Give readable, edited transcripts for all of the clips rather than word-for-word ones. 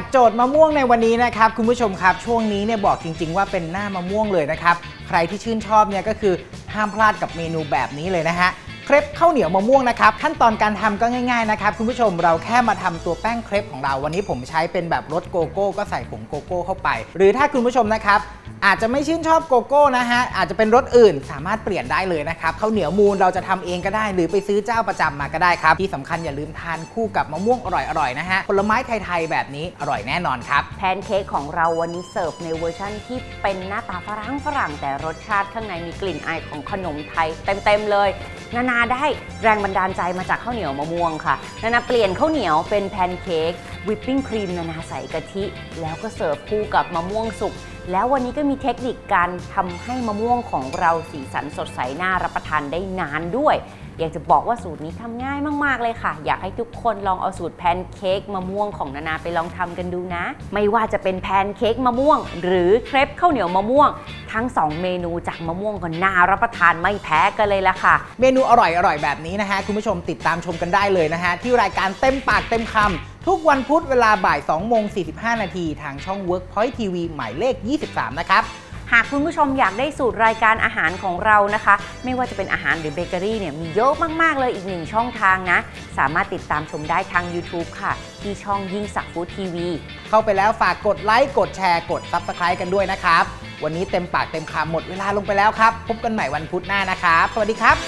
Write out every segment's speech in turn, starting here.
โจทย์มะม่วงในวันนี้นะครับคุณผู้ชมครับช่วงนี้เนี่ยบอกจริงๆว่าเป็นหน้ามะม่วงเลยนะครับใครที่ชื่นชอบเนี่ยก็คือห้ามพลาดกับเมนูแบบนี้เลยนะฮะเครปข้าวเหนียวมะม่วงนะครับขั้นตอนการทำก็ง่ายๆนะครับคุณผู้ชมเราแค่มาทำตัวแป้งเครปของเราวันนี้ผมใช้เป็นแบบรสโกโก้ก็ใส่ผงโกโก้เข้าไปหรือถ้าคุณผู้ชมนะครับอาจจะไม่ชื่นชอบโกโก้นะฮะอาจจะเป็นรสอื่นสามารถเปลี่ยนได้เลยนะครับข้าวเหนียวมูนเราจะทำเองก็ได้หรือไปซื้อเจ้าประจำมาก็ได้ครับที่สำคัญอย่าลืมทานคู่กับมะม่วงอร่อยๆนะฮะผลไม้ไทยๆแบบนี้อร่อยแน่นอนครับแพนเค้กของเราวันนี้เสิร์ฟในเวอร์ชั่นที่เป็นหน้าตาฝรั่งแต่รสชาติข้างในมีกลิ่นอายของขนมไทยเต็มเลยนาได้แรงบันดาลใจมาจากข้าวเหนียวมะม่วงค่ะนาเปลี่ยนข้าวเหนียวเป็นแพนเค้กวิปปิ้งครีมนาใส่กะทิแล้วก็เสิร์ฟคู่กับมะม่วงสุกแล้ววันนี้ก็มีเทคนิคการทำให้มะม่วงของเราสีสันสดใสน่ารับประทานได้นานด้วยอยากจะบอกว่าสูตรนี้ทำง่ายมากๆเลยค่ะอยากให้ทุกคนลองเอาสูตรแพนเค้กมะม่วงของนาไปลองทำกันดูนะไม่ว่าจะเป็นแพนเค้กมะม่วงหรือเครปข้าวเหนียวมะม่วงทั้ง2เมนูจากมะม่วงก็น่ารับประทานไม่แพ้กันเลยละค่ะเมนูอร่อยแบบนี้นะฮะคุณผู้ชมติดตามชมกันได้เลยนะฮะที่รายการเต็มปากเต็มคำทุกวันพุธเวลาบ่าย 2:45 นาทีทางช่อง Workpoint TV หมายเลข 23 นะครับหากคุณผู้ชมอยากได้สูตรรายการอาหารของเรานะคะไม่ว่าจะเป็นอาหารหรือเบเกอรี่เนี่ยมีเยอะมากๆเลยอีกหนึ่งช่องทางนะสามารถติดตามชมได้ทาง YouTube ค่ะที่ช่องยิ่งศักดิ์ฟู้ดทีวีเข้าไปแล้วฝากกดไลค์กดแชร์กด Subscribe กันด้วยนะครับวันนี้เต็มปากเต็มคำหมดเวลาลงไปแล้วครับพบกันใหม่วันพุธหน้านะครับสวัสดีครับ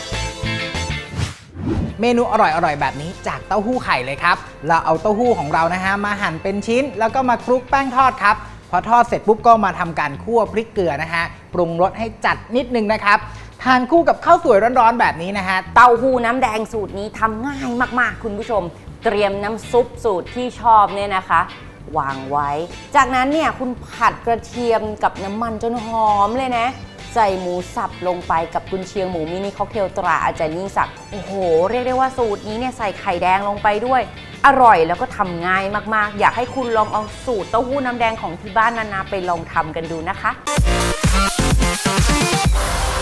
เมนูอร่อยแบบนี้จากเต้าหู้ไข่เลยครับเราเอาเต้าหู้ของเรานะฮะมาหั่นเป็นชิ้นแล้วก็มาคลุกแป้งทอดครับพอทอดเสร็จปุ๊บก็มาทำการคั่วพริกเกลือนะฮะปรุงรสให้จัดนิดนึงนะครับทานคู่กับข้าวสวยร้อนๆแบบนี้นะฮะเต้าหู้น้ำแดงสูตรนี้ทำง่ายมากๆคุณผู้ชมเตรียมน้ำซุปสูตรที่ชอบเนี่ยนะคะวางไว้จากนั้นเนี่ยคุณผัดกระเทียมกับน้ำมันจนหอมเลยนะใส่หมูสับลงไปกับกุนเชียงหมูมินิค็อกเทลตราอาจารย์ยิ่งศักดิ์โอ้โหเรียกได้ว่าสูตรนี้เนี่ยใส่ไข่แดงลงไปด้วยอร่อยแล้วก็ทำง่ายมากๆอยากให้คุณลองเอาสูตรเต้าหู้น้ำแดงของที่บ้านนาไปลองทำกันดูนะคะ